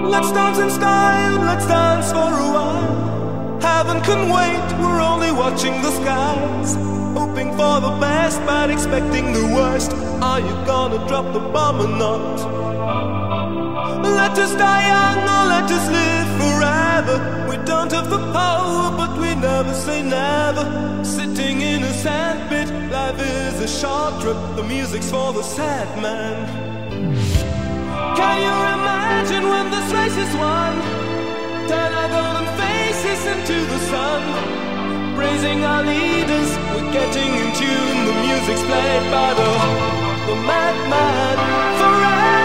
Let's dance in style, let's dance for a while. Heaven can wait, we're only watching the skies, hoping for the best but expecting the worst. Are you gonna drop the bomb or not? Let us die young or let us live forever. We don't have the power but we never say never. Sitting in a sandpit, life is a short trip. The music's for the sad man. Can you imagine when this race is won? Turn our golden faces into the sun, praising our leaders, we're getting in tune. The music's played by the madman forever.